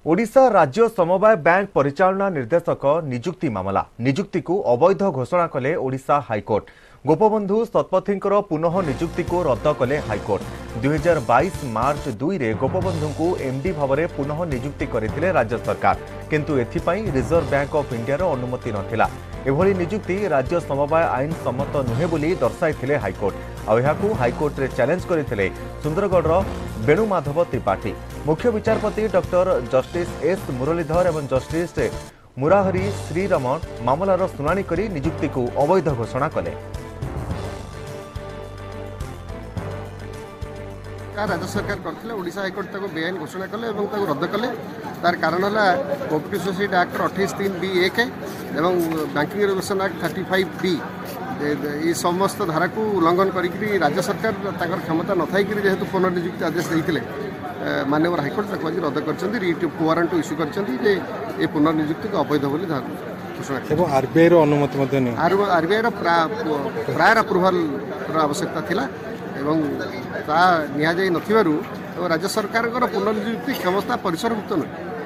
ओडिशा राज्य समवाय बैंक परिचालना निर्देशक नियुक्ति मामला नियुक्ति को अवैध घोषणा कले ओडिशा हाईकोर्ट। गोपबंधु शतपथी पुनः नियुक्ति को रद्द कले हाईकोर्ट। 2022 मार्च 2 रे गोपबंधु को एमडी भाव में पुनः नियुक्ति करथिले राज्य सरकार, किंतु एथिपाई रिजर्व बैंक ऑफ इंडिया रो अनुमति नथिला। एभली नियुक्ति राज्य समवाय आईन सम्मत नुहे बोली दर्शाइथिले हाईकोर्ट। आउ हाईकोर्ट रे चैलेंज करथिले सुंदरगढ़ वेणुमाधव त्रिपाठी। मुख्य विचारपति डॉक्टर जस्टिस एस मुरलीधर एवं जस्टिस मुराहरी श्रीरमण मामलार शुणाणी करी नियुक्ति को अवैध घोषणा कले। राज्य सरकार करथिले ओडिशा हाईकोर्ट ताको बेआईन घोषणा कले एवं ताको रद्द कले। तार कारण है कोऑपरेटिव सोसाइटी एक्ट 28(3)(b)(1) एवं बैंकिंग रेगुलेशन एक्ट 35(b) ये समस्त धारा को उल्लंघन करी राज्य सरकार ताकर क्षमता न थाई कि जेहेतु पुनर्नियुक्ति आदेश देते माननीय हाईकोर्ट ताको आज रद्द कर रिट वारंट इश्यू कर पुनर्नियुक्ति को अवैध बोली घोषणा। आरबीआई अनुमति आरबीआई प्रायर अप्रुवाल आवश्यकता थिला एवं ता निया जाई नथिबारु राज्य सरकार पुनर्नियुक्ति क्षमता परिसरभुक्त नुहे।